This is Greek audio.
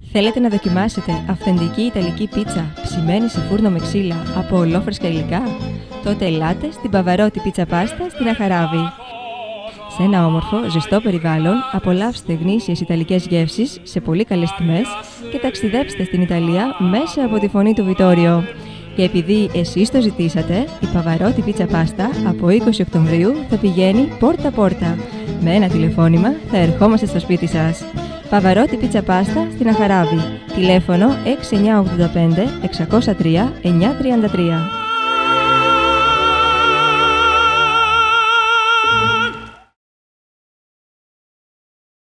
Θέλετε να δοκιμάσετε αυθεντική ιταλική πίτσα ψημένη σε φούρνο με ξύλα από ολόφρεσκα υλικά? Τότε ελάτε στην Παβαρότη Πίτσα Πάστα στην Αχαράβη. Σε ένα όμορφο, ζεστό περιβάλλον, απολαύστε γνήσιες ιταλικές γεύσεις σε πολύ καλές τιμές και ταξιδέψτε στην Ιταλία μέσα από τη φωνή του Βιτόριο. Και επειδή εσείς το ζητήσατε, η Παβαρότη Πίτσα Πάστα από 20 Οκτωβρίου θα πηγαίνει πόρτα-πόρτα. Με ένα τηλεφώνημα θα ερχόμαστε στο σπίτι σας. Παβαρότη Πίτσα Πάστα στην Αχαράβη. Τηλέφωνο 6985 603 933.